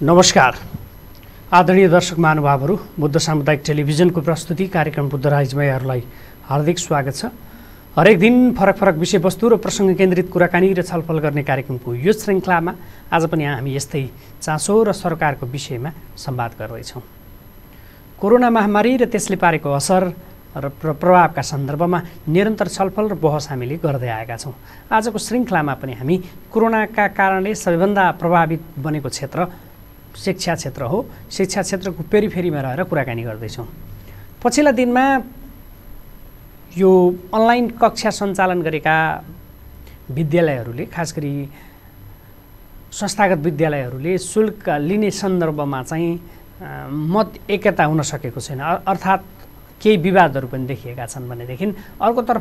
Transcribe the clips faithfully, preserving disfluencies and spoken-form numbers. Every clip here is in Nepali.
नमस्कार आदरणीय दर्शक महानुभावहरू, बुद्ध सामुदायिक टेलिभिजनको प्रस्तुति कार्यक्रम बुद्ध राइजमा यहाँहरूलाई हार्दिक स्वागत छ। हरेक दिन फरक फरक विषयवस्तु र प्रसङ्ग केन्द्रित कुराकानी र छलफल गर्ने कार्यक्रमको यो श्रृङ्खलामा आज पनि हामी यस्तै चासो र सरकारको विषयमा संवाद गर्दैछौँ। कोरोना महामारी र त्यसले पारेको असर र प्रभावका सन्दर्भमा निरन्तर छलफल र बहस हामीले गर्दै आएका छौँ। आजको श्रृङ्खलामा पनि हामी कोरोनाका कारणले सबैभन्दा प्रभावित बनेको क्षेत्र शिक्षा क्षेत्र हो। शिक्षा क्षेत्रको पेरिफेरीमा रहेर कुराकानी गर्दैछौँ। पछिल्ला दिनमा यो अनलाइन कक्षा सञ्चालन गरेका विद्यालयहरूले, खास गरी संस्थागत विद्यालयहरूले शुल्क लिने सन्दर्भमा चाहिँ मत एकता हुन सकेको छैन, अर्थात् केही विवादहरू पनि देखिएका छन् भनेदेखि अर्कोतर्फ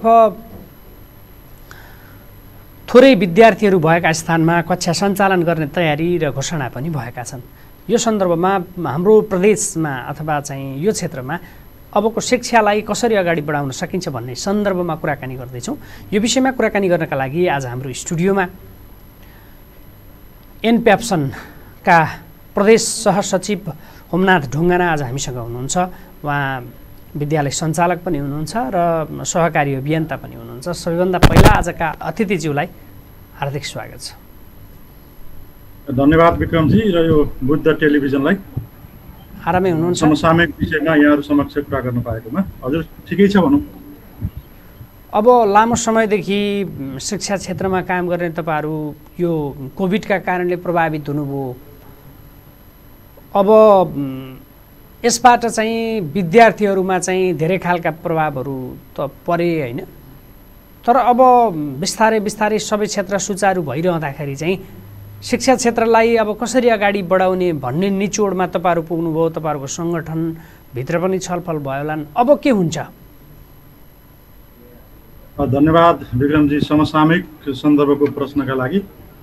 थोरै विद्यार्थीहरू भएका स्थानमा कक्षा सञ्चालन गर्ने तयारी र घोषणा पनि भएका छन्। यो सन्दर्भमा हाम्रो प्रदेशमा अथवा चाहिँ यो क्षेत्रमा अबको शिक्षालाई कसरी अगाडि बढाउन सकिन्छ भन्ने सन्दर्भमा कुराकानी गर्दैछौँ। यो विषयमा कुराकानी गर्नका लागि आज हाम्रो स्टुडियोमा एनप्याप्सनका प्रदेश सहसचिव होमनाथ ढुङ्गाना आज हामीसँग हुनुहुन्छ। उहाँ विद्यालय सञ्चालक पनि हुनुहुन्छ र सहकारी अभियन्ता पनि हुनुहुन्छ। सबैभन्दा पहिला आजका अतिथिज्यूलाई हार्दिक स्वागत छ। धन्यवाद विक्रमजी र यो बुद्ध टेलिभिजनलाई आरामै हुनुहुन्छ? समसामयिक विषयमा यहाँहरू समक्ष कुरा गर्न पाएकोमा हजुर ठिकै छ भनौँ। अब लामो समयदेखि शिक्षा क्षेत्रमा काम गर्ने तपाईँहरू यो कोभिडका कारणले प्रभावित हुनुभयो। अब यसबाट चाहिँ विद्यार्थीहरूमा चाहिँ धेरै खालका प्रभावहरू त परे होइन, तर अब बिस्तारै बिस्तारै सबै क्षेत्र सुचारू भइरहँदाखेरि चाहिँ शिक्षा क्षेत्रलाई अब कसरी अगाडि बढाउने भन्ने निचोडमा तपाईँहरू पुग्नुभयो। तपाईँहरूको सङ्गठनभित्र पनि छलफल भयो होला। अब के हुन्छ? धन्यवाद विक्रमजी समसामयिक सन्दर्भको प्रश्नका लागि।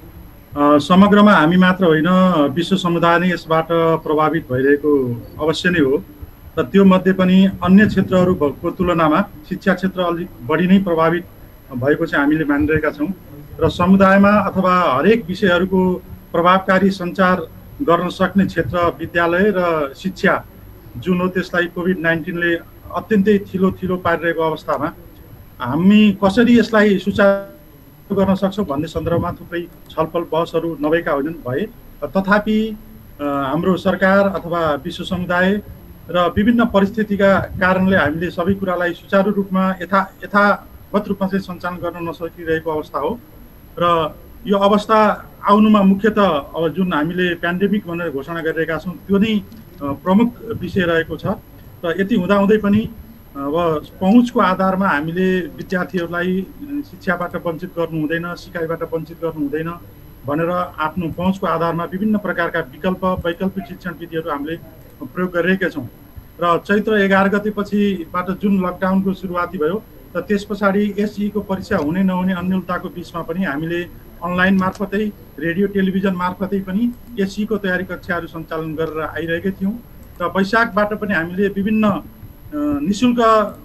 समग्रमा हामी मात्र होइन, विश्व समुदाय नै यसबाट प्रभावित भइरहेको अवश्य नै हो र त्यो मध्ये पनि अन्य क्षेत्रहरूको तुलनामा शिक्षा क्षेत्र अलिक बढी नै प्रभावित भएको चाहिँ हामीले मानिरहेका छौँ र समुदायमा अथवा हरेक विषयहरूको प्रभावकारी सञ्चार गर्न सक्ने क्षेत्र विद्यालय र शिक्षा जुन हो, त्यसलाई कोभिड नाइन्टिनले अत्यन्तै थिलो थिलो पारिरहेको अवस्थामा हामी कसरी यसलाई सुचारू गर्न सक्छौँ भन्ने सन्दर्भमा थुप्रै छलफल बहसहरू नभएका होइनन् भए। तथापि हाम्रो सरकार अथवा विश्व समुदाय र विभिन्न परिस्थितिका कारणले हामीले सबै कुरालाई सुचारू रूपमा यथा यथावत रूपमा चाहिँ सञ्चालन गर्न नसकिरहेको अवस्था हो र यो अवस्था आउनुमा मुख्यतः अब जुन हामीले पेन्डेमिक भनेर घोषणा गरिरहेका छौँ त्यो नै प्रमुख विषय रहेको छ। र यति हुँदाहुँदै पनि अब पहुँचको आधारमा हामीले विद्यार्थीहरूलाई शिक्षाबाट वञ्चित गर्नु हुँदैन, सिकाइबाट वञ्चित गर्नु हुँदैन भनेर आफ्नो पहुँचको आधारमा विभिन्न प्रकारका विकल्प वैकल्पिक शिक्षण विधिहरू हामीले प्रयोग गरिरहेका छौँ र चैत्र एघार गतेपछिबाट जुन लकडाउनको सुरुवाती भयो र त्यस पछाडि एसईको परीक्षा हुने नहुने अन्यलताको बिचमा पनि हामीले अनलाइन मार्फतै रेडियो टेलिभिजन मार्फतै पनि एसईको तयारी कक्षाहरू सञ्चालन गरेर आइरहेकै थियौँ र वैशाखबाट पनि हामीले विभिन्न निःशुल्क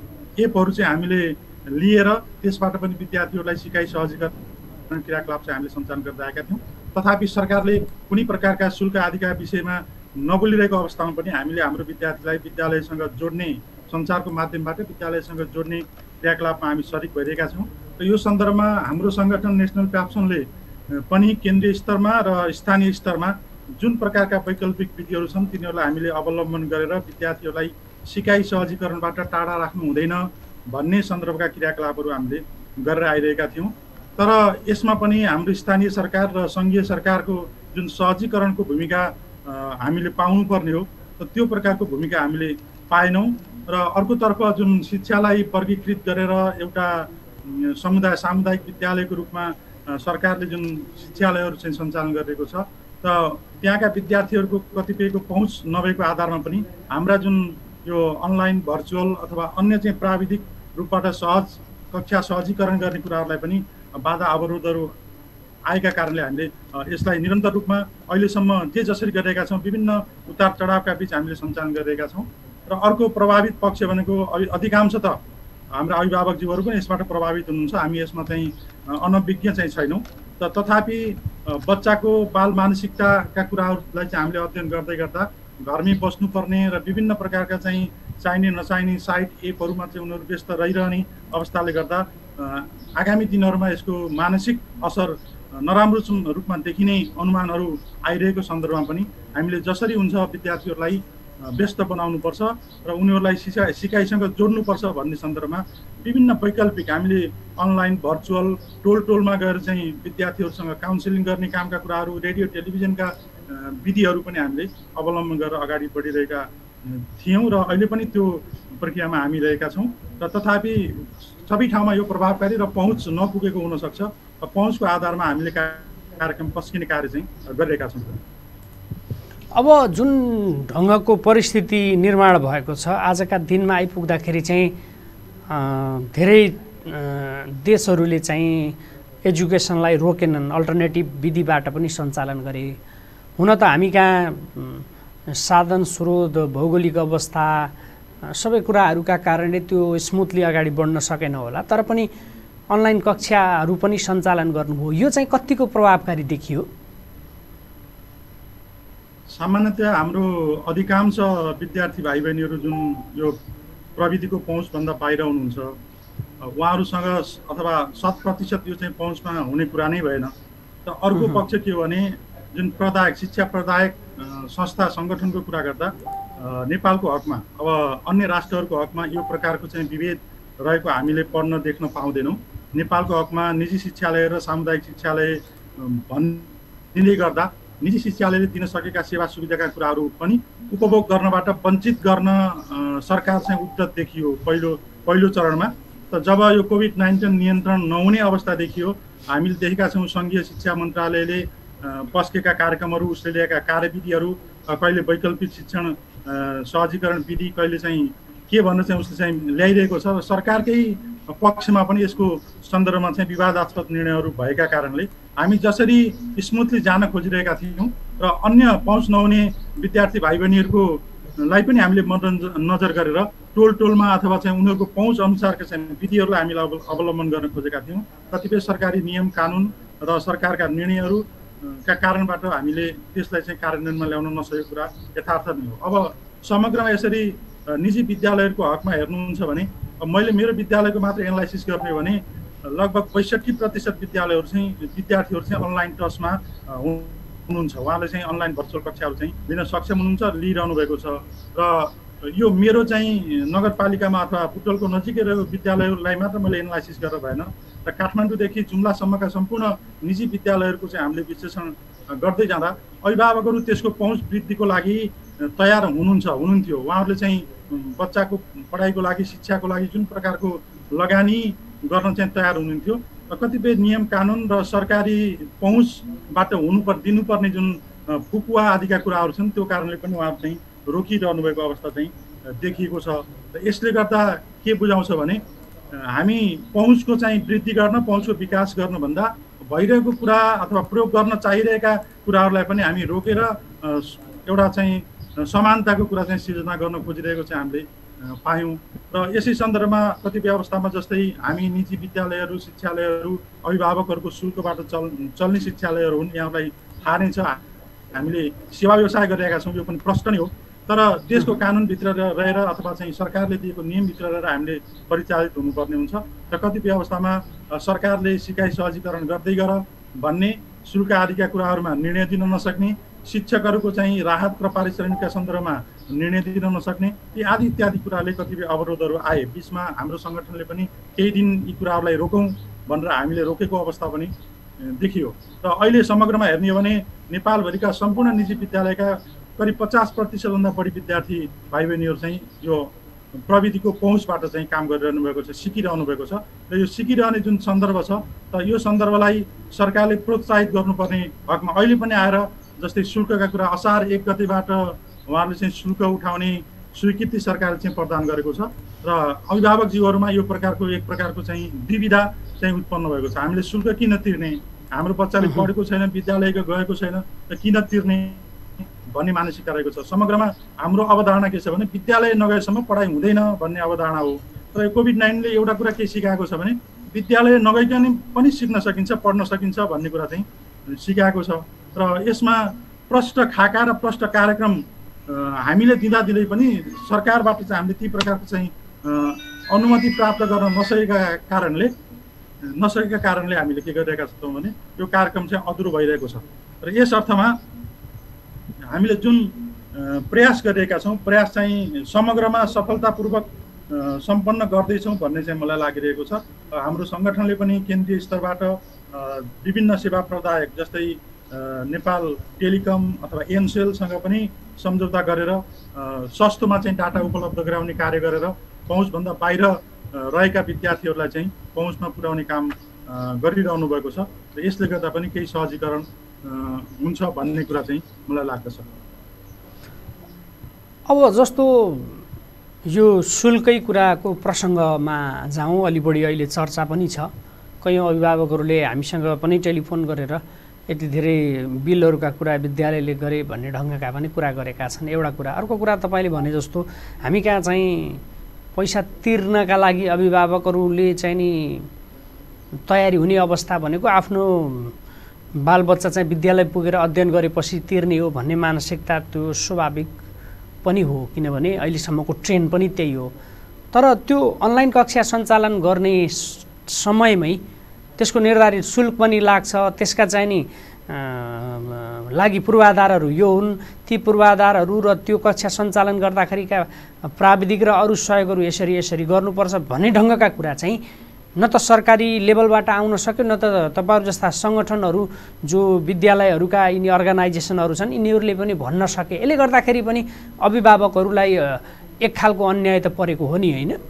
एपहरू चाहिँ हामीले लिएर त्यसबाट पनि विद्यार्थीहरूलाई सिकाइ सहजीकरण क्रियाकलाप चाहिँ हामीले सञ्चालन गर्दै आएका थियौँ। तथापि सरकारले कुनै प्रकारका शुल्क आदिका विषयमा नबोलिरहेको अवस्थामा पनि हामीले हाम्रो विद्यार्थीलाई विद्यालयसँग जोड्ने सञ्चारको माध्यमबाट विद्यालयसँग जोड्ने क्रियाकलापमा हामी सरिक भइरहेका छौँ र यो सन्दर्भमा हाम्रो सङ्गठन नेसनल प्याप्सनले पनि केन्द्रीय स्तरमा र स्थानीय स्तरमा जुन प्रकारका वैकल्पिक विधिहरू छन् तिनीहरूलाई हामीले अवलम्बन गरेर विद्यार्थीहरूलाई सिकाइ सहजीकरणबाट टाढा राख्नु हुँदैन भन्ने सन्दर्भका क्रियाकलापहरू हामीले गरेर आइरहेका थियौँ। तर यसमा पनि हाम्रो स्थानीय सरकार र सङ्घीय सरकारको जुन सहजीकरणको भूमिका हामीले पाउनुपर्ने हो त्यो प्रकारको भूमिका हामीले पाएनौँ र अर्कोतर्फ जुन शिक्षालाई वर्गीकृत गरेर एउटा समुदाय सामुदायिक विद्यालयको रूपमा सरकारले जुन शिक्षालयहरू चाहिँ सञ्चालन गरेको छ र त्यहाँका विद्यार्थीहरूको कतिपयको पहुँच नभएको आधारमा पनि हाम्रा जुन यो अनलाइन भर्चुअल अथवा अन्य चाहिँ प्राविधिक रूपबाट सहज कक्षा सहजीकरण गर्ने कुराहरूलाई पनि बाधा अवरोधहरू आएका कारणले हामीले यसलाई निरन्तर रूपमा अहिलेसम्म जे जसरी गरिरहेका छौँ विभिन्न उतार चढावका बिच हामीले सञ्चालन गरिरहेका छौँ र अर्को प्रभावित पक्ष भनेको अधिकांश त हाम्रा अभिभावकज्यूहरू पनि यसबाट प्रभावित हुनुहुन्छ। हामी यसमा चाहिँ अनभिज्ञ चाहिँ छैनौँ त तथापि बच्चाको बाल मानसिकताका कुराहरूलाई चाहिँ हामीले अध्ययन गर्दै गर्दा घरमै बस्नुपर्ने र विभिन्न प्रकारका चाहिँ चाहिने नचाहिने साइट एपहरूमा चाहिँ उनीहरू व्यस्त रहिरहने अवस्थाले गर्दा आगामी दिनहरूमा यसको मानसिक असर नराम्रो रूपमा देखिने अनुमानहरू आइरहेको सन्दर्भमा पनि हामीले जसरी हुन्छ विद्यार्थीहरूलाई व्यस्त बनाउनुपर्छ र उनीहरूलाई सिका सिकाइसँग जोड्नुपर्छ भन्ने सन्दर्भमा विभिन्न वैकल्पिक हामीले अनलाइन भर्चुअल टोल टोलमा गएर चाहिँ विद्यार्थीहरूसँग काउन्सिलिङ गर्ने कामका कुराहरू रेडियो टेलिभिजनका विधिहरू पनि हामीले अवलम्बन गरेर अगाडि बढिरहेका थियौँ र अहिले पनि त्यो प्रक्रियामा हामी रहेका छौँ र तथापि सबै ठाउँमा यो प्रभावकारी र पहुँच नपुगेको हुनसक्छ र पहुँचको आधारमा हामीले कार्यक्रम पस्किने कार्य चाहिँ गरिरहेका छौँ। अब जुन ढङ्गको परिस्थिति निर्माण भएको छ आजका दिनमा आइपुग्दाखेरि चाहिँ धेरै देशहरूले चाहिँ एजुकेसनलाई रोकेनन्, अल्टरनेटिभ विधिबाट पनि सञ्चालन गरे। हुन त हामी कहाँ साधन स्रोत भौगोलिक अवस्था सबै कुराहरूका कारणले त्यो स्मुथली अगाडि बढ्न सकेन होला, तर पनि अनलाइन कक्षाहरू पनि सञ्चालन गर्नुभयो। यो चाहिँ कतिको प्रभावकारी देखियो? सामान्यतया हाम्रो अधिकांश विद्यार्थी भाइ बहिनीहरू जुन यो प्रविधिको पहुँचभन्दा बाहिर हुनुहुन्छ उहाँहरूसँग अथवा शत प्रतिशत यो चाहिँ पहुँचमा हुने कुरा नै भएन। त अर्को पक्ष के हो भने जुन प्रदायक शिक्षा प्रदायक संस्था सङ्गठनको कुरा गर्दा नेपालको हकमा अब अन्य राष्ट्रहरूको हकमा यो प्रकारको चाहिँ विभेद रहेको हामीले पढ्न देख्न पाउँदैनौँ। नेपालको हकमा निजी शिक्षालय र सामुदायिक शिक्षालय भन्ने गर्दा निजी शिक्षालयले दिन सकेका सेवा सुविधाका कुराहरू पनि उपभोग गर्नबाट वञ्चित गर्न सरकार चाहिँ उद्यत देखियो पहिलो पहिलो चरणमा। त जब यो कोभिड नाइन्टिन नियन्त्रण नहुने अवस्था देखियो हामीले देखेका छौँ सङ्घीय शिक्षा मन्त्रालयले पस्केका कार्यक्रमहरू उसले ल्याएका कार्यविधिहरू कहिले वैकल्पिक शिक्षण सहजीकरण विधि कहिले चाहिँ के भन्न चाहिँ उसले चाहिँ ल्याइरहेको छ र सरकारकै पक्षमा पनि यसको सन्दर्भमा चाहिँ विवादास्पद निर्णयहरू भएका कारणले हामी जसरी स्मुथली जान खोजिरहेका थियौँ र अन्य पहुँच नहुने विद्यार्थी भाइ बहिनीहरूको लाई पनि हामीले मध्यनजर नजर गरेर टोल टोलमा अथवा चाहिँ उनीहरूको पहुँच अनुसारका चाहिँ विधिहरूलाई हामीले अवलम्बन गर्न खोजेका थियौँ। कतिपय सरकारी नियम कानुन र सरकारका निर्णयहरू का कारणबाट हामीले त्यसलाई चाहिँ कार्यान्वयनमा ल्याउन नसकेको कुरा यथार्थ नै हो। अब समग्रमा यसरी निजी विद्यालयहरूको हकमा हेर्नुहुन्छ भने मैले मेरो विद्यालयको मात्र एनालाइसिस गर्ने भने लगभग पैँसठी प्रतिशत विद्यालयहरू चाहिँ विद्यार्थीहरू चाहिँ अनलाइन टचमा हुनुहुन्छ। उहाँले चाहिँ अनलाइन भर्चुअल कक्षाहरू चाहिँ लिन सक्षम हुनुहुन्छ, लिइरहनु भएको छ। र यो मेरो चाहिँ नगरपालिकामा अथवा बुटवलको नजिकै रहेको विद्यालयहरूलाई मात्र मैले एनालाइसिस गरेर भएन र काठमाडौँदेखि जुम्लासम्मका सम्पूर्ण निजी विद्यालयहरूको चाहिँ हामीले विश्लेषण गर्दै जाँदा अभिभावकहरू त्यसको पहुँच वृद्धिको लागि तयार हुनुहुन्छ हुनुहुन्थ्यो। उहाँहरूले चाहिँ बच्चाको पढाइको लागि शिक्षाको लागि जुन प्रकारको लगानी गर्न चाहिँ तयार हुनुहुन्थ्यो र कतिपय नियम कानुन र सरकारी पहुँचबाट हुनुपर् दिनुपर्ने जुन फुकुवा आदिका कुराहरू छन् त्यो कारणले पनि उहाँहरू चाहिँ रोकिरहनु भएको अवस्था चाहिँ देखिएको छ। र यसले गर्दा के बुझाउँछ भने हामी पहुँचको चाहिँ वृद्धि गर्न पहुँचको विकास गर्नुभन्दा भइरहेको कुरा अथवा प्रयोग गर्न चाहिरहेका कुराहरूलाई पनि हामी रोकेर एउटा चाहिँ समानताको कुरा चाहिँ सिर्जना गर्न खोजिरहेको चाहिँ हामीले पायौँ। र यसै सन्दर्भमा कतिपय अवस्थामा जस्तै हामी निजी विद्यालयहरू शिक्षालयहरू अभिभावकहरूको शुल्कबाट चल चल्ने शिक्षालयहरू हुन्, यहाँलाई थाहा नै छ हामीले सेवा व्यवसाय गरिरहेका छौँ, यो पनि प्रश्न नै हो। तर देशको कानुनभित्र रहेर अथवा चाहिँ सरकारले दिएको नियमभित्र रहेर हामीले परिचालित हुनुपर्ने हुन्छ र कतिपय अवस्थामा सरकारले सिकाइ सहजीकरण गर्दै गर भन्ने शुल्क आदिका कुराहरूमा निर्णय दिन नसक्ने, शिक्षकहरूको चाहिँ राहत र पारिश्रमिकका सन्दर्भमा निर्णय दिन नसक्ने, यी आदि इत्यादि कुराले कतिपय अवरोधहरू आए। बिचमा हाम्रो सङ्गठनले पनि केही दिन यी कुराहरूलाई रोकौँ भनेर हामीले रोकेको अवस्था पनि देखियो। र अहिले समग्रमा हेर्ने हो भने नेपालभरिका सम्पूर्ण निजी विद्यालयका करिब पचास प्रतिशतभन्दा बढी विद्यार्थी भाइ बहिनीहरू चाहिँ यो प्रविधिको पहुँचबाट चाहिँ काम गरिरहनु भएको छ, सिकिरहनु भएको छ। र यो सिकिरहने जुन सन्दर्भ छ त यो सन्दर्भलाई सरकारले प्रोत्साहित गर्नुपर्ने हकमा अहिले पनि आएर जस्तै शुल्कका कुरा असार एक गतेबाट उहाँहरूले चाहिँ शुल्क उठाउने स्वीकृति सरकारले चाहिँ प्रदान गरेको छ र अभिभावकज्यूहरूमा यो प्रकारको एक प्रकारको चाहिँ दुविधा चाहिँ उत्पन्न भएको छ। हामीले शुल्क किन तिर्ने, हाम्रो बच्चाले पढेको छैन, विद्यालय गएको छैन त किन तिर्ने भन्ने मानसिकता रहेको छ। समग्रमा हाम्रो अवधारणा के छ भने विद्यालय नगएसम्म पढाइ हुँदैन भन्ने अवधारणा हो। तर कोभिड नाइन्टिनले एउटा कुरा के सिकाएको छ भने विद्यालय नगइकन पनि सिक्न सकिन्छ, पढ्न सकिन्छ भन्ने कुरा चाहिँ सिकाएको छ। र यसमा प्रष्ट खाका र प्रष्ट कार्यक्रम हामीले दिँदा दिँदै पनि सरकारबाट चाहिँ हामीले ती प्रकारको चाहिँ अनुमति प्राप्त गर्न नसकेका कारणले नसकेका कारणले हामीले के गरिरहेका छौँ भने यो कार्यक्रम चाहिँ अधुरो भइरहेको छ। र यस अर्थमा हामीले जुन प्रयास गरिरहेका छौँ, प्रयास चाहिँ समग्रमा सफलतापूर्वक सम्पन्न गर्दैछौँ भन्ने चाहिँ मलाई लागिरहेको छ। हाम्रो सङ्गठनले पनि केन्द्रीय स्तरबाट विभिन्न सेवा प्रदायक जस्तै नेपाल टेलिकम अथवा एनसेलसँग पनि सम्झौता गरेर सस्तोमा चाहिँ डाटा उपलब्ध गराउने कार्य गरेर पहुँचभन्दा बाहिर रहेका विद्यार्थीहरूलाई चाहिँ पहुँचमा पुर्याउने काम गरिरहनु भएको छ। र यसले गर्दा पनि केही सहजीकरण हुन्छ भन्ने कुरा चाहिँ मलाई लाग्दछ। अब जस्तो यो शुल्कै कुराको प्रसङ्गमा जाउँ, अलि बढी अहिले चर्चा पनि छ। कयौँ अभिभावकहरूले हामीसँग पनि टेलिफोन गरेर यति धेरै बिलहरूका कुरा विद्यालयले गरे भन्ने ढङ्गका पनि कुरा गरेका छन्। एउटा कुरा। अर्को कुरा तपाईँले भने जस्तो हामी कहाँ चाहिँ पैसा तिर्नका लागि अभिभावकहरूले चाहिँ नि तयारी हुने अवस्था भनेको आफ्नो बालबच्चा चाहिँ विद्यालय पुगेर अध्ययन गरेपछि तिर्ने हो भन्ने मानसिकता त्यो स्वाभाविक पनि हो, किनभने अहिलेसम्मको ट्रेन्ड पनि त्यही हो। तर त्यो अनलाइन कक्षा सञ्चालन गर्ने समयमै त्यसको निर्धारित शुल्क पनि लाग्छ। त्यसका चाहिँ नि लागि पूर्वाधारहरू यो हुन्। ती पूर्वाधारहरू र त्यो कक्षा सञ्चालन गर्दाखेरिका प्राविधिक र अरू सहयोगहरू यसरी यसरी गर्नुपर्छ भन्ने ढङ्गका कुरा चाहिँ न त सरकारी लेभलबाट आउन सक्यो, न त तपाईँहरू जस्ता सङ्गठनहरू जो विद्यालयहरूका यिनी अर्गनाइजेसनहरू छन् यिनीहरूले पनि भन्न सके। यसले गर्दाखेरि पनि अभिभावकहरूलाई एक खालको अन्याय त परेको हो नि, होइन?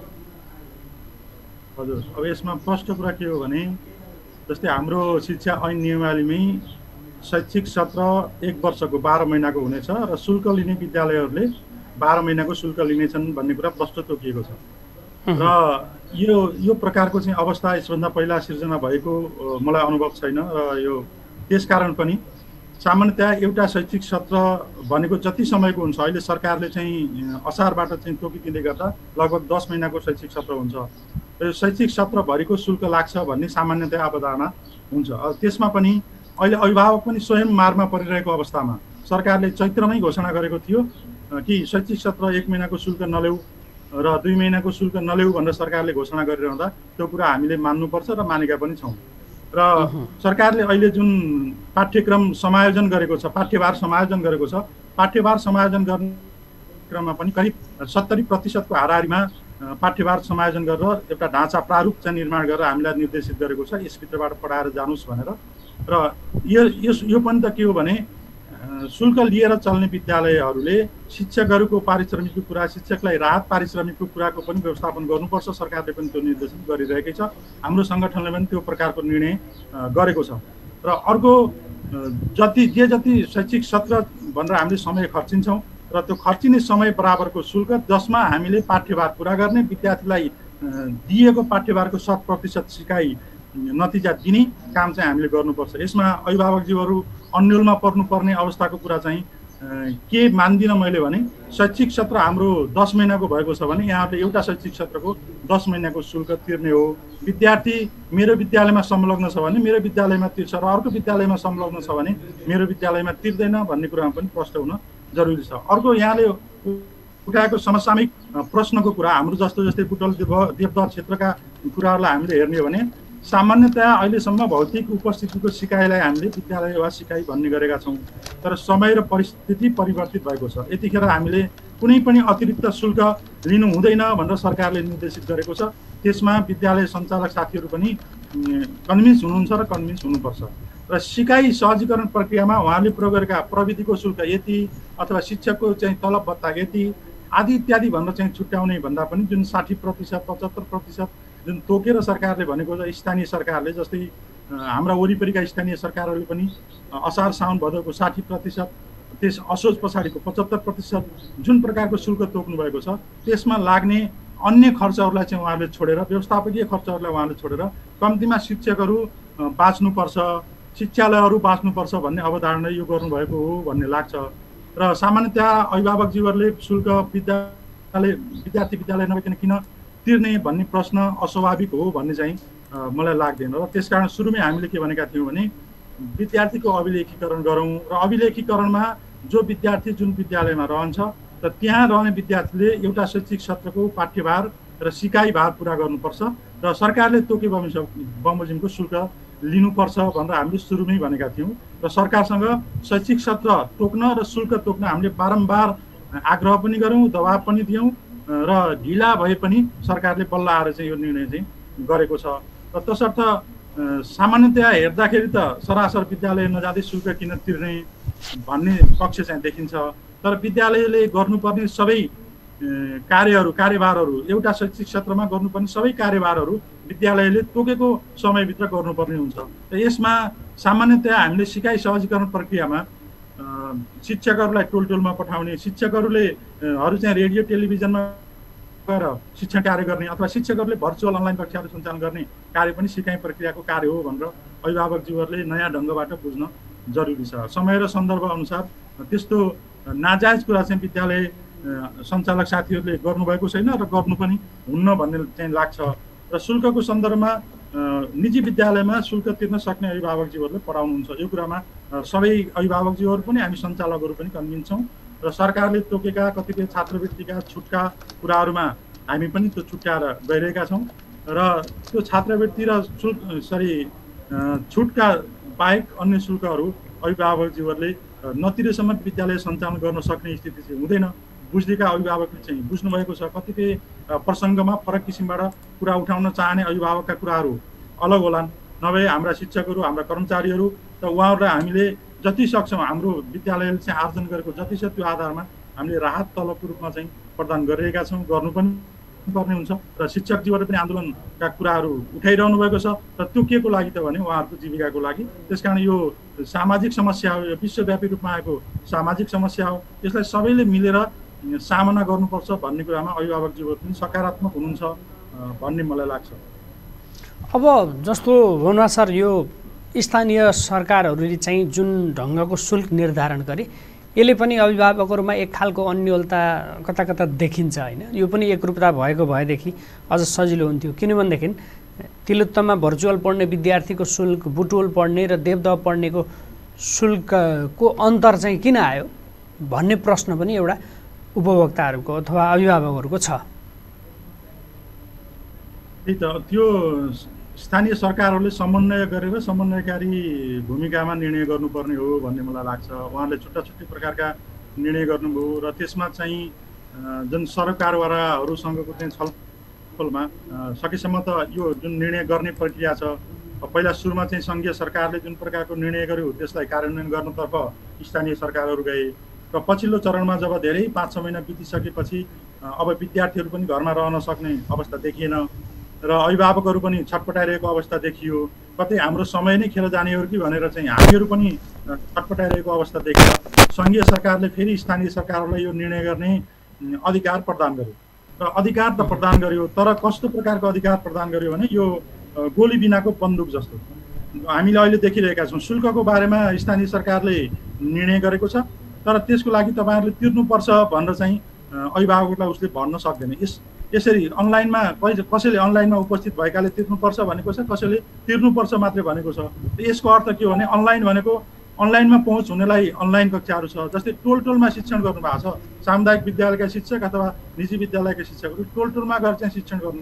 हजुर, अब यसमा प्रष्ट कुरा के हो भने जस्तै हाम्रो शिक्षा ऐन नियमावलीमै शैक्षिक सत्र एक वर्षको बाह्र महिनाको हुनेछ र शुल्क लिने विद्यालयहरूले बाह्र महिनाको शुल्क लिनेछन् भन्ने कुरा प्रष्ट तोकिएको छ। र यो यो प्रकारको चाहिँ अवस्था यसभन्दा पहिला सिर्जना भएको मलाई अनुभव छैन। र यो त्यसकारण पनि सामान्यतया एउटा शैक्षिक सत्र भनेको जति समयको हुन्छ, अहिले सरकारले चाहिँ असारबाट चाहिँ तोकिदिँदै गर्दा लगभग दस महिनाको शैक्षिक सत्र हुन्छ। र शैक्षिक सत्रभरिको शुल्क लाग्छ भन्ने सामान्यतया अवधारणा हुन्छ। त्यसमा पनि अहिले अभिभावक पनि स्वयं मारमा परिरहेको अवस्थामा सरकारले चैत्रमै घोषणा गरेको थियो कि शैक्षिक सत्र एक महिनाको शुल्क नलेऊ र दुई महिनाको शुल्क नलेऊ भनेर सरकारले घोषणा गरिरहँदा त्यो कुरा हामीले मान्नुपर्छ र मानेका पनि छौँ। र सरकारले अहिले जुन पाठ्यक्रम समायोजन गरेको छ, पाठ्यभार समायोजन गरेको छ, पाठ्यभार समायोजन गर्ने क्रममा पनि करिब सत्तरी प्रतिशतको हाराहारीमा पाठ्यभार समायोजन गरेर एउटा ढाँचा प्रारूप चाहिँ निर्माण गरेर हामीलाई निर्देशित गरेको छ, यसभित्रबाट पढाएर जानुस् भनेर। र यो यो पनि त के हो भने शुल्क लिएर चल्ने विद्यालयहरूले शिक्षकहरूको पारिश्रमिकको कुरा, शिक्षकलाई राहत पारिश्रमिकको कुराको पनि व्यवस्थापन गर्नुपर्छ। सरकारले पनि त्यो निर्देशन गरिरहेकै छ। हाम्रो सङ्गठनले पनि त्यो प्रकारको निर्णय गरेको छ। र अर्को जति जे जति शैक्षिक सत्र भनेर हामीले समय खर्चिन्छौँ र त्यो खर्चिने समय बराबरको शुल्क जसमा हामीले पाठ्यभार पुरा गर्ने, विद्यार्थीलाई दिएको पाठ्यभारको शत प्रतिशत सिकाइ नतिजा दिने काम चाहिँ हामीले गर्नुपर्छ। यसमा अभिभावकज्यूहरू अन्यलमा पर्नुपर्ने अवस्थाको कुरा चाहिँ के मान्दिनँ मैले भने शैक्षिक सत्र हाम्रो दस महिनाको भएको छ भने यहाँले एउटा शैक्षिक सत्रको दस महिनाको शुल्क तिर्ने हो। विद्यार्थी मेरो विद्यालयमा संलग्न छ भने मेरो विद्यालयमा तिर्छ र अर्को विद्यालयमा संलग्न छ भने मेरो विद्यालयमा तिर्दैन भन्ने कुरामा पनि प्रष्ट हुन जरुरी छ। अर्को यहाँले उठाएको समसामयिक प्रश्नको कुरा, हाम्रो जस्तो जस्तै बुटवल देवदह क्षेत्रका कुराहरूलाई हामीले हेर्ने हो भने सामान्यतया अहिलेसम्म भौतिक उपस्थितिको सिकाइलाई हामीले विद्यालय वा सिकाइ भन्ने गरेका छौँ। तर समय र परिस्थिति परिवर्तित भएको छ। यतिखेर हामीले कुनै पनि अतिरिक्त शुल्क लिनु हुँदैन भनेर सरकारले निर्देशित गरेको छ। त्यसमा विद्यालय सञ्चालक साथीहरू पनि कन्भिन्स हुनुहुन्छ र कन्भिन्स हुनुपर्छ। र सिकाइ सहजीकरण प्रक्रियामा उहाँले प्रयोग गरेका प्रविधिको शुल्क यति अथवा शिक्षकको चाहिँ तलब भत्ता यति आदि इत्यादि भनेर चाहिँ छुट्याउने भन्दा पनि जुन साठी प्रतिशत पचहत्तर प्रतिशत जुन तोकेर सरकारले भनेको छ, स्थानीय सरकारले जस्तै हाम्रा वरिपरिका स्थानीय सरकारहरूले पनि असार साउन भदौको साठी प्रतिशत, त्यस असोज पछाडिको पचहत्तर प्रतिशत जुन प्रकारको शुल्क तोक्नु भएको छ त्यसमा लाग्ने अन्य खर्चहरूलाई चाहिँ उहाँले छोडेर, व्यवस्थापकीय खर्चहरूलाई उहाँले छोडेर कम्तीमा शिक्षकहरू बाँच्नुपर्छ, शिक्षालयहरू बाँच्नुपर्छ भन्ने अवधारणा यो गर्नुभएको हो भन्ने लाग्छ। र सामान्यतया अभिभावकज्यूहरूले शुल्क विद्यालय विद्यार्थी विद्यालय नभइकन किन तिर्ने भन्ने प्रश्न अस्वाभाविक हो भन्ने चाहिँ मलाई लाग्दैन। र त्यसकारण सुरुमै हामीले के भनेका थियौँ भने विद्यार्थीको अभिलेखीकरण गरौँ र अभिलेखीकरणमा जो विद्यार्थी जुन विद्यालयमा रहन्छ र त्यहाँ रहने विद्यार्थीले एउटा शैक्षिक सत्रको पाठ्यभार र सिकाइ भार पुरा गर्नुपर्छ र सरकारले तोके बमोजिमको शुल्क लिनुपर्छ भनेर हामीले सुरुमै भनेका थियौँ। र सरकारसँग शैक्षिक सत्र तोक्न र शुल्क तोक्न हामीले बारम्बार आग्रह पनि गऱ्यौँ, दबाब पनि दियौँ र ढिला भए पनि सरकारले बल्ल आएर चाहिँ यो निर्णय चाहिँ गरेको छ। र तसर्थ सामान्यतया हेर्दाखेरि त सरासर विद्यालय नजाँदै शुल्क किन तिर्ने भन्ने पक्ष चाहिँ देखिन्छ। तर विद्यालयले गर्नुपर्ने सबै कार्यहरू कार्यभारहरू एउटा शैक्षिक क्षेत्रमा गर्नुपर्ने सबै कार्यभारहरू विद्यालयले तोकेको समयभित्र गर्नुपर्ने हुन्छ। र यसमा सामान्यतया हामीले सिकाइ सहजीकरण प्रक्रियामा शिक्षकहरूलाई टोल टोलमा पठाउने, शिक्षकहरूले हरू चाहिँ रेडियो टेलिभिजनमा गएर शिक्षण कार्य गर्ने अथवा शिक्षकहरूले भर्चुअल अनलाइन कक्षाहरू सञ्चालन गर्ने कार्य पनि सिकाइ प्रक्रियाको कार्य हो भनेर अभिभावकज्यूहरूले नयाँ ढङ्गबाट बुझ्न जरुरी छ। समय र सन्दर्भ अनुसार त्यस्तो नाजायज कुरा चाहिँ विद्यालय सञ्चालक साथीहरूले गर्नुभएको छैन र गर्नु पनि हुन्न भन्ने चाहिँ लाग्छ। र शुल्कको सन्दर्भमा निजी विद्यालयमा शुल्क तिर्न सक्ने अभिभावकज्यूहरूले पढाउनुहुन्छ, यो कुरामा सबै अभिभावकज्यूहरू पनि हामी सञ्चालकहरू पनि कन्भिन्स छौँ। र सरकारले तोकेका कतिपय छात्रवृत्तिका छुटका कुराहरूमा हामी पनि त्यो छुट्याएर गइरहेका छौँ र त्यो छात्रवृत्ति र शुल्क सरी छुटका बाहेक अन्य शुल्कहरू अभिभावकज्यूहरूले नतिरेसम्म विद्यालय सञ्चालन गर्न सक्ने स्थिति चाहिँ हुँदैन। बुझ्नेका अभिभावकले चाहिँ बुझ्नुभएको छ। कतिपय प्रसङ्गमा फरक किसिमबाट कुरा उठाउन चाहने अभिभावकका कुराहरू अलग होलान्, नभए हाम्रा शिक्षकहरू हाम्रा कर्मचारीहरू त उहाँहरूलाई हामीले जति सक्छौँ हाम्रो विद्यालयले चाहिँ आर्जन गरेको जति छ त्यो आधारमा हामीले राहत तलबको रूपमा चाहिँ प्रदान गरिरहेका छौँ, गर्नु पनि पर्ने हुन्छ। र शिक्षकज्यूहरूले पनि आन्दोलनका कुराहरू उठाइरहनु भएको छ र त्यो के को लागि त भने उहाँहरूको जीविकाको लागि। त्यसकारण यो सामाजिक समस्या हो, यो विश्वव्यापी रूपमा आएको सामाजिक समस्या हो, यसलाई सबैले मिलेर सामना गर्नुपर्छ भन्ने कुरामा अभिभावकज्यूहरू पनि सकारात्मक हुनुहुन्छ भन्ने मलाई लाग्छ। अब जस्तो भनौँ सर, यो स्थानीय सरकारहरूले चाहिँ जुन ढङ्गको शुल्क निर्धारण गरे यसले पनि अभिभावकहरूमा एक खालको अन्योलता कता कता देखिन्छ होइन। यो पनि एकरूपता भएको भएदेखि अझ सजिलो हुन्थ्यो, किनभनेदेखि तिलोत्तममा भर्चुअल पढ्ने विद्यार्थीको शुल्क, बुटोल पढ्ने र देवदह पढ्नेको शुल्कको अन्तर चाहिँ किन आयो भन्ने प्रश्न पनि एउटा उपभोक्ताहरूको अथवा अभिभावकहरूको छ। त्यही त, त्यो स्थानीय सरकारहरूले समन्वय गरेर समन्वयकारी भूमिकामा निर्णय गर्नुपर्ने हो भन्ने मलाई लाग्छ। उहाँहरूले छुट्टा छुट्टै प्रकारका निर्णय गर्नुभयो र त्यसमा चाहिँ जुन सरकारवालाहरूसँगको चाहिँ छलफलमा सकेसम्म त यो जुन निर्णय गर्ने प्रक्रिया छ, पहिला सुरुमा चाहिँ सङ्घीय सरकारले जुन प्रकारको निर्णय गर्यो त्यसलाई कार्यान्वयन गर्नतर्फ स्थानीय सरकारहरू गए र पछिल्लो चरणमा जब धेरै पाँच छ महिना बितिसकेपछि अब विद्यार्थीहरू पनि घरमा रहन सक्ने अवस्था देखिएन र अभिभावकहरू पनि छटपटाइरहेको अवस्था देखियो। कतै हाम्रो समय नै खेर जाने हो कि भनेर चाहिँ हामीहरू पनि छटपटाइरहेको अवस्था देखियो। सङ्घीय सरकारले फेरि स्थानीय सरकारहरूलाई यो निर्णय गर्ने अधिकार प्रदान गर्यो र अधिकार त प्रदान गर्यो, तर कस्तो प्रकारको अधिकार प्रदान गर्यो भने यो गोली बिनाको बन्दुक जस्तो हामीले अहिले देखिरहेका छौँ। शुल्कको बारेमा स्थानीय सरकारले निर्णय गरेको छ, तर त्यसको लागि तपाईँहरूले तिर्नुपर्छ भनेर चाहिँ अभिभावकलाई उसले भन्न सक्दैन। यस यसरी अनलाइनमा कसैले अनलाइनमा उपस्थित भएकाले तिर्नुपर्छ भनेको छ, कसैले तिर्नुपर्छ मात्रै भनेको छ। यसको अर्थ के हो भने अनलाइन भनेको अनलाइनमा पहुँच हुनेलाई अनलाइन कक्षाहरू छ। जस्तै टोल टोलमा शिक्षण गर्नुभएको छ, सामुदायिक विद्यालयका शिक्षक अथवा निजी विद्यालयका शिक्षकहरू टोल टोलमा गएर चाहिँ शिक्षण गर्नु